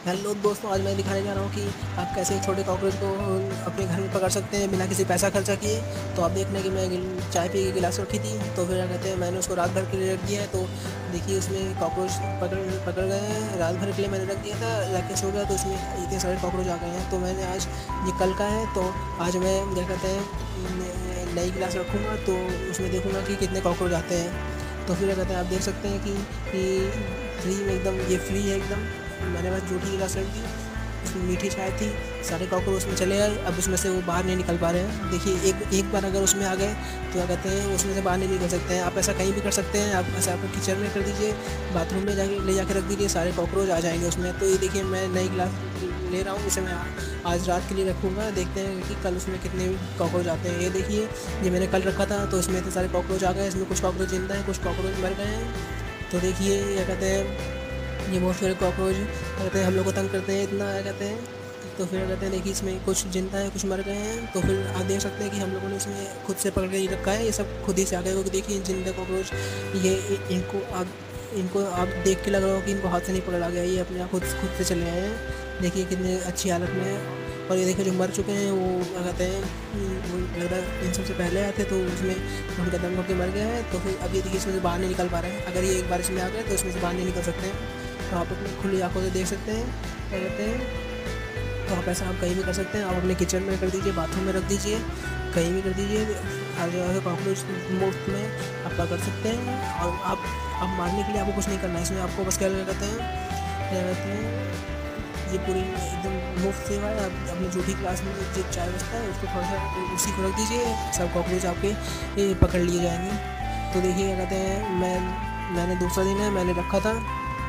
Hello दोस्तों, आज मैं दिखाने जा रहा हूँ कि आप कैसे छोटे कॉकरोच को अपने घर में पकड़ सकते हैं बिना किसी पैसा खर्चा किए। तो आप देखना कि मैं चाय पी के गिलास रखी थी, तो फिर क्या कहते हैं, मैंने उसको रात भर के लिए रख दिया है। तो देखिए उसमें कॉकरोच पकड़ पकड़ गए हैं। रात भर के लिए मैंने रख दिया था, जाके सो गया तो उसमें इतने सारे कॉकरोच आ गए हैं। तो मैंने आज, ये कल का है, तो आज मैं क्या कहते हैं नई गिलास रखूँगा तो उसमें देखूँगा कि कितने कॉकरोच आते हैं। तो फिर क्या कहते हैं, आप देख सकते हैं कि फ्री में एकदम, ये फ्री है एकदम। मैंने बस जूठी गिलास रख दी, उसमें मीठी चाय थी, सारे कॉकरोच उसमें चले गए। अब उसमें से वो बाहर नहीं निकल पा रहे हैं। देखिए एक बार अगर उसमें आ गए तो क्या कहते हैं, उसमें से बाहर नहीं निकल सकते हैं। आप ऐसा कहीं भी कर सकते हैं, आप ऐसा अपने किचन में कर दीजिए, बाथरूम में जाके ले जाके रख दीजिए, सारे कॉकरोच आ जाएंगे उसमें। तो ये देखिए मैं नई गिलास ले रहा हूँ, इसे मैं आज रात के लिए रखूँगा। देखते हैं कि कल उसमें कितने कॉकरोच आते हैं। ये देखिए, ये मैंने कल रखा था तो इसमें इतने सारे कॉकरोच आ गए। इसमें कुछ कॉकरोच जिंदा हैं, कुछ कॉकरोच मर गए हैं। तो देखिए क्या कहते हैं, ये बहुत सारे कॉकरोच कहते हैं हम लोग को तंग करते हैं इतना, क्या कहते हैं। तो फिर कहते हैं देखिए इसमें कुछ जिंदा है, कुछ मर गए हैं। तो फिर आप देख सकते हैं कि हम लोगों ने इसमें खुद से पकड़ के ही रखा है, ये सब खुद ही से आ गए। क्योंकि देखिए जिंदा कॉकरोच, ये इनको आप देख के लग रहा हो कि इनको हाथ से नहीं पकड़ा गया, ये अपने आप खुद से चले आए हैं। देखिए कितने अच्छी हालत में है। और ये देखिए जो मर चुके हैं वो क्या कहते हैं, वो लग रहा है इन सबसे पहले आए थे तो उसमें उनका दम होकर मर गया है। तो फिर अब ये देखिए इसमें से बाहर नहीं निकल पा रहे हैं। अगर ये एक बार इसमें आ गए तो इसमें से बाहर नहीं निकल सकते हैं। तो आप अपनी खुली आंखों से देख सकते हैं, क्या कहते हैं। तो आप ऐसा आप कहीं भी कर सकते हैं, आप अपने किचन में कर दीजिए, बाथरूम में रख दीजिए, कहीं भी कर दीजिए। हर जगह से कॉकरोच मुफ्त में आप पकड़ सकते हैं। और आप मारने के लिए आपको कुछ नहीं करना है इसमें। आपको बस क्या कहते हैं, क्या कहते हैं, ये पूरी एकदम मुफ्त सेवा है। आप अपनी जूठी क्लास में जो चाय बचता है उसको थोड़ा सा उसी को रख दीजिए, सब कॉकरोच आपके पकड़ लिए जाएंगे। तो देखिए क्या कहते हैं, मैंने दूसरा दिन है, मैंने रखा था।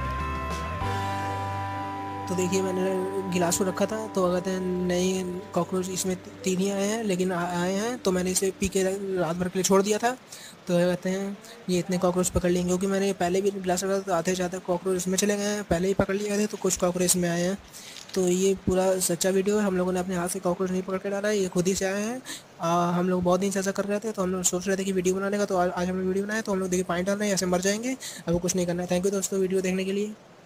तो देखिए मैंने गिलास को रखा था, तो क्या कहते हैं नए कॉकरोच इसमें तीन ही आए हैं, लेकिन आए हैं तो मैंने इसे पी के रात भर के लिए छोड़ दिया था। तो क्या कहते हैं, ये इतने कॉकरोच पकड़ लेंगे, क्योंकि मैंने पहले भी गिलास रखा था तो आधे से ज़्यादा कॉकरोच इसमें चले गए हैं, पहले ही पकड़ लिए गए थे, तो कुछ कॉकरोच इसमें आए हैं। तो ये पूरा सच्चा वीडियो है, हम लोगों ने अपने हाथ से कॉकरोच नहीं पकड़ के डाला है, ये खुद ही से आए हैं। हम लोग बहुत दिन से ऐसा कर रहे थे, तो हम लोग सोच रहे थे कि वीडियो बनाने का, तो आज हमने वीडियो बनाया। तो हम लोग देखिए पानी डाल रहे हैं, ऐसे मर जाएंगे। अब कुछ नहीं करना है। थैंक यू दोस्तों वीडियो देखने के लिए।